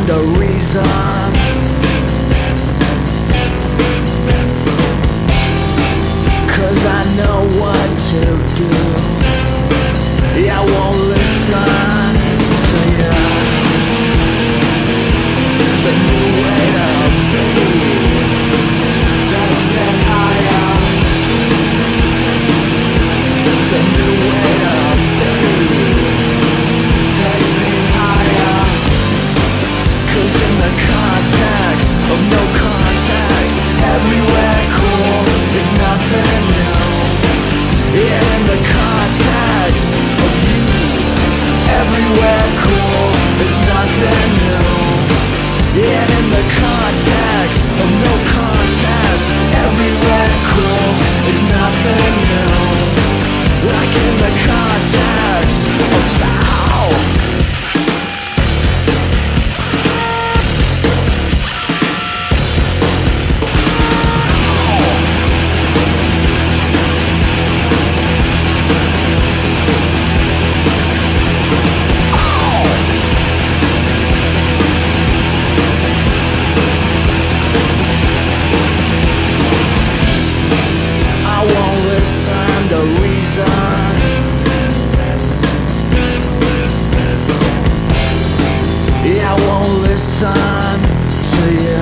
find a reason. Cause I know what to do. Yeah, I won't listen to you. It's a new way to be. Takes me higher. It's a new way to be. Takes me higher. Cause in the context of no context, everywhere cool is nothing new. Yeah, in the context of you, everywhere cool is nothing new. Yeah, in the context of no contest, everywhere cool is nothing new. Like in the context of now. Yeah, I won't listen to you.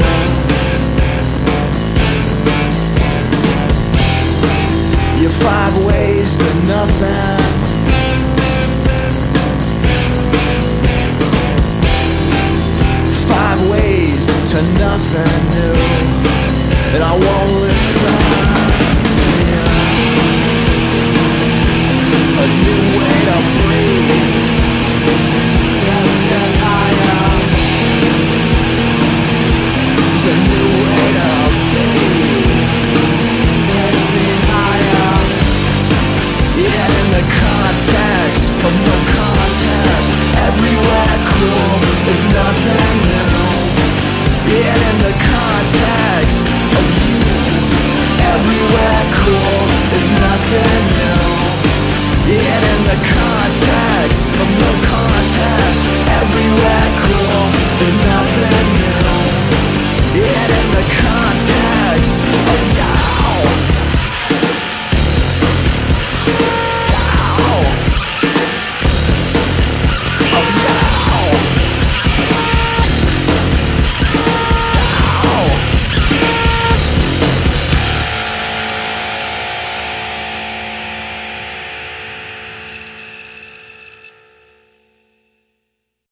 You're 5 ways to nothing. Five ways to nothing new. And I won't listen to you. A new way.